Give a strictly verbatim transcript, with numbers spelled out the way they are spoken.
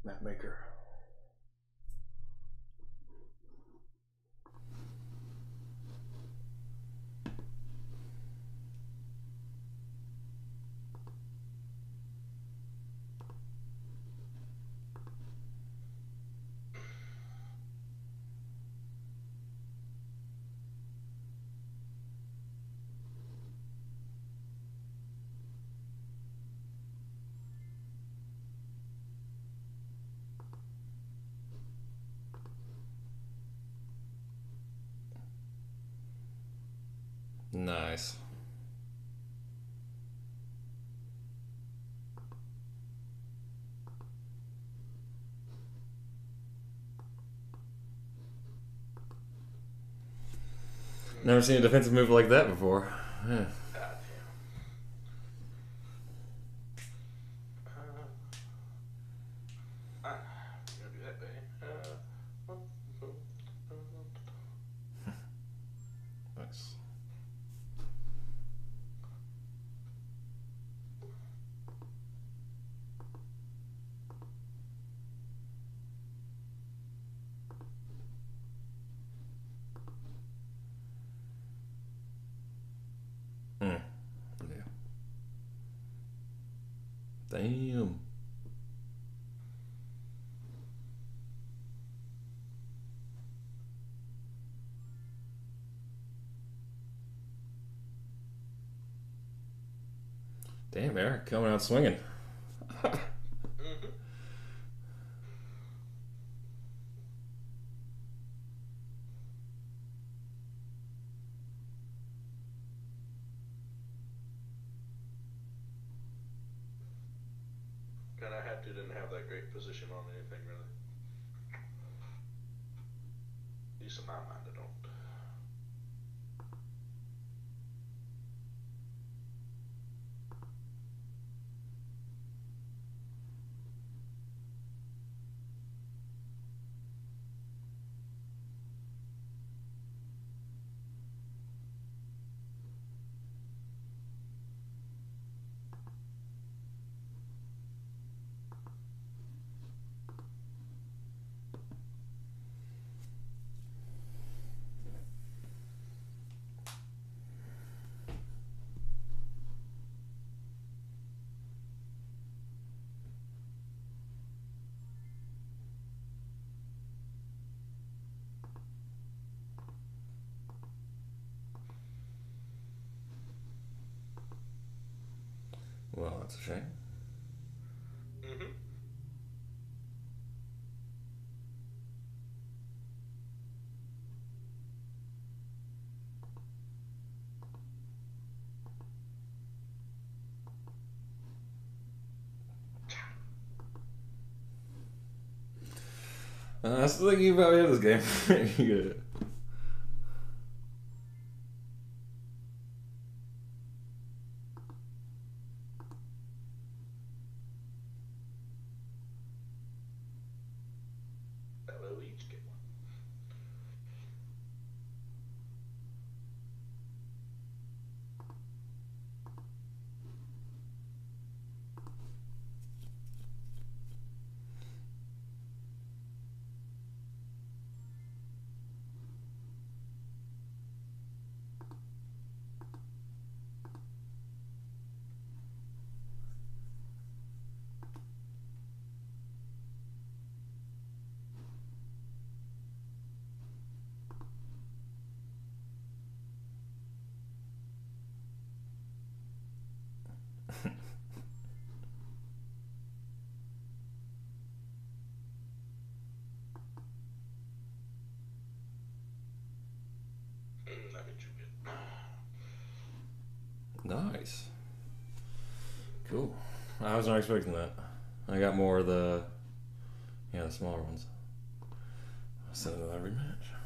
Mapmaker. Nice. Never seen a defensive move like that before. Yeah. Nice. Mm. Yeah. Damn. Damn, Eric coming out swinging. Mm-hmm. And I had to, didn't have that great position on anything really. At least in my mind, I don't. Well, that's a shame. Mm-hmm. Uh, that's the thing about me in this game. Yeah. That way we each get one. Mm, that means you get. Nice. Cool. I was not expecting that. I got more of the, yeah, the smaller ones. I'll send it to that rematch.